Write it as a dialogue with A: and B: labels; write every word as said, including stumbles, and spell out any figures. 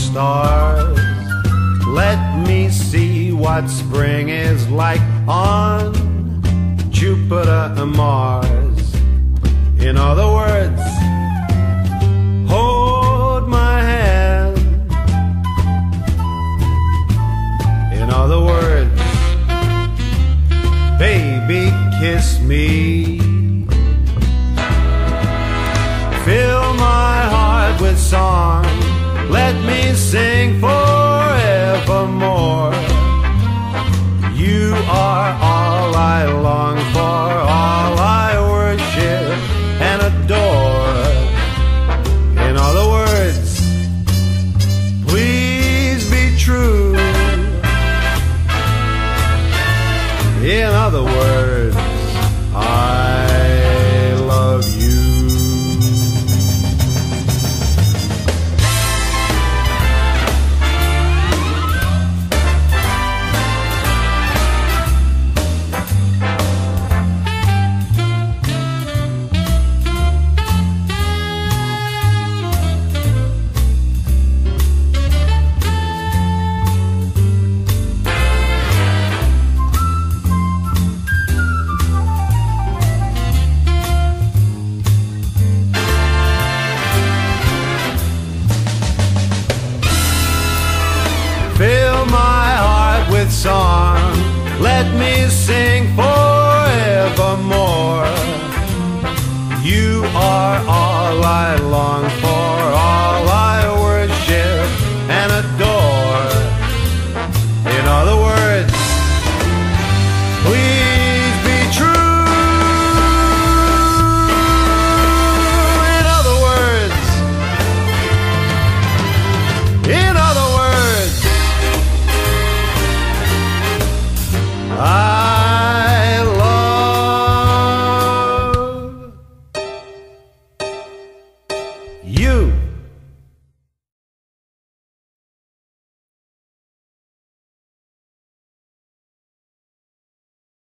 A: stars. Let me see what spring is like on Jupiter and Mars. In other words, hold my hand. In other words, baby, kiss me. Fill my heart with song. Let me sing forevermore. You are all I long for, all I worship and adore. In other words, please be true. In other words, I love you. Fill my heart with song. Let me sing forevermore. You are all I long for, all I worship and adore. In other words, please be true. In other words, in other words, I love you.